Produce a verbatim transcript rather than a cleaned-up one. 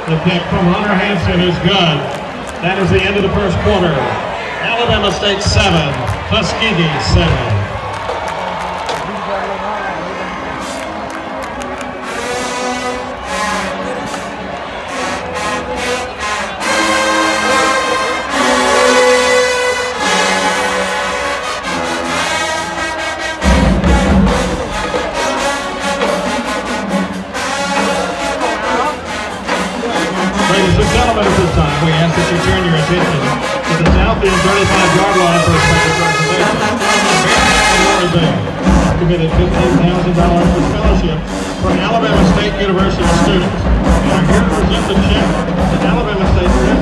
The pick from Hunter Hanson is good. That is the end of the first quarter. Alabama State seven, Tuskegee seven. Ladies and gentlemen, at this time, we ask that you turn your attention to the south end thirty-five yard line for a special presentation. Committed fifteen thousand dollars for scholarship for Alabama State University students. And are here to present the check to Alabama State